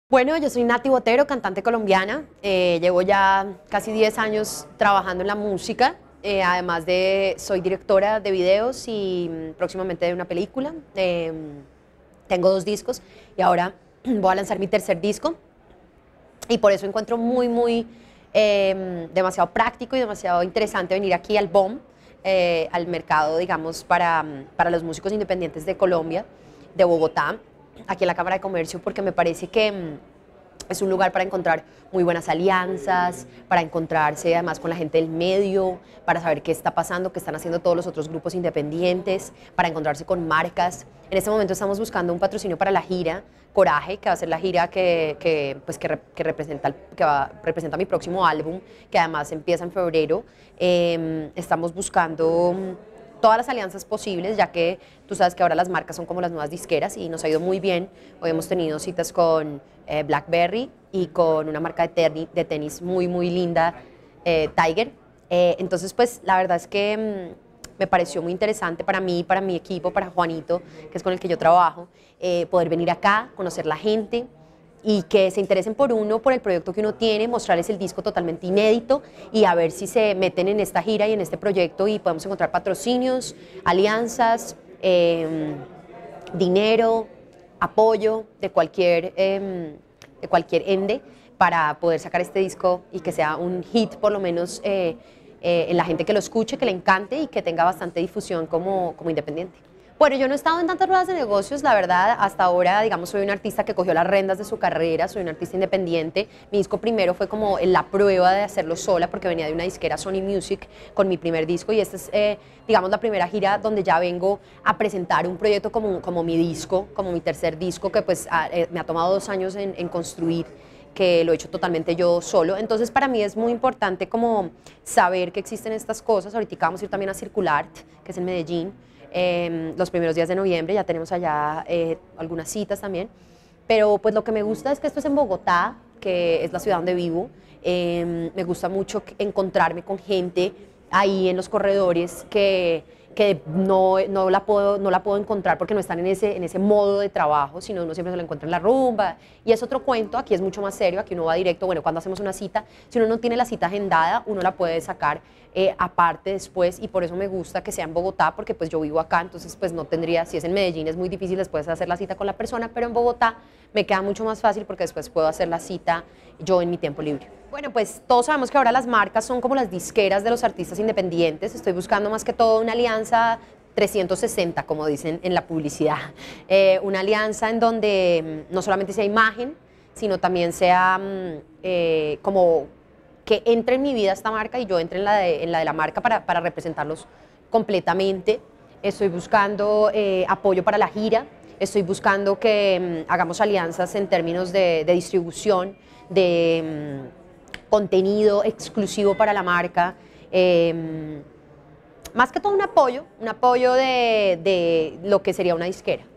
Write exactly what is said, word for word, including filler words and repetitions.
Bueno, yo soy Nati Botero, cantante colombiana. Eh, llevo ya casi diez años trabajando en la música. Eh, además de, soy directora de videos y mm, próximamente de una película. Eh, tengo dos discos y ahora voy a lanzar mi tercer disco. Y por eso encuentro muy, muy, eh, demasiado práctico y demasiado interesante venir aquí al B O M, eh, al mercado, digamos, para, para los músicos independientes de Colombia, de Bogotá, aquí en la Cámara de Comercio, porque me parece que mm, es un lugar para encontrar muy buenas alianzas, para encontrarse además con la gente del medio, para saber qué está pasando, qué están haciendo todos los otros grupos independientes, para encontrarse con marcas. En este momento estamos buscando un patrocinio para la gira Coraje, que va a ser la gira que, que, pues, que, re, que, representa, que va, representa mi próximo álbum, que además empieza en febrero. Eh, estamos buscando todas las alianzas posibles, ya que tú sabes que ahora las marcas son como las nuevas disqueras y nos ha ido muy bien. Hoy hemos tenido citas con eh, BlackBerry y con una marca de, tenis, de tenis muy, muy linda, eh, Tiger. Eh, entonces, pues la verdad es que mmm, me pareció muy interesante para mí, para mi equipo, para Juanito, que es con el que yo trabajo, eh, poder venir acá, conocer la gente y que se interesen por uno, por el proyecto que uno tiene, mostrarles el disco totalmente inédito y a ver si se meten en esta gira y en este proyecto y podemos encontrar patrocinios, alianzas, eh, dinero, apoyo de cualquier, eh, de cualquier ende para poder sacar este disco y que sea un hit por lo menos eh, eh, en la gente que lo escuche, que le encante y que tenga bastante difusión como, como independiente. Bueno, yo no he estado en tantas ruedas de negocios, la verdad, hasta ahora, digamos, soy un artista que cogió las riendas de su carrera, soy un artista independiente. Mi disco primero fue como la prueba de hacerlo sola, porque venía de una disquera Sony Music con mi primer disco, y esta es, eh, digamos, la primera gira donde ya vengo a presentar un proyecto como, como mi disco, como mi tercer disco, que pues a, eh, me ha tomado dos años en, en construir, que lo he hecho totalmente yo solo. Entonces para mí es muy importante como saber que existen estas cosas. Ahorita vamos a ir también a Circulart, que es en Medellín, eh, los primeros días de noviembre, ya tenemos allá eh, algunas citas también, pero pues lo que me gusta es que esto es en Bogotá, que es la ciudad donde vivo. Eh, me gusta mucho encontrarme con gente ahí en los corredores que, que no, no, la puedo, no la puedo encontrar porque no están en ese, en ese modo de trabajo, sino uno siempre se lo encuentra en la rumba, y es otro cuento. Aquí es mucho más serio, aquí uno va directo. Bueno, cuando hacemos una cita, si uno no tiene la cita agendada, uno la puede sacar eh, aparte después, y por eso me gusta que sea en Bogotá, porque pues yo vivo acá, entonces pues no tendría, si es en Medellín es muy difícil después hacer la cita con la persona, pero en Bogotá me queda mucho más fácil porque después puedo hacer la cita yo en mi tiempo libre. Bueno, pues todos sabemos que ahora las marcas son como las disqueras de los artistas independientes. Estoy buscando más que todo una alianza trescientos sesenta, como dicen en la publicidad. Eh, una alianza en donde no solamente sea imagen, sino también sea eh, como que entre en mi vida esta marca y yo entre en la de, en la, de la marca para, para representarlos completamente. Estoy buscando eh, apoyo para la gira. Estoy buscando que um, hagamos alianzas en términos de, de distribución, de um, contenido exclusivo para la marca. Eh, más que todo un apoyo, un apoyo de, de lo que sería una disquera.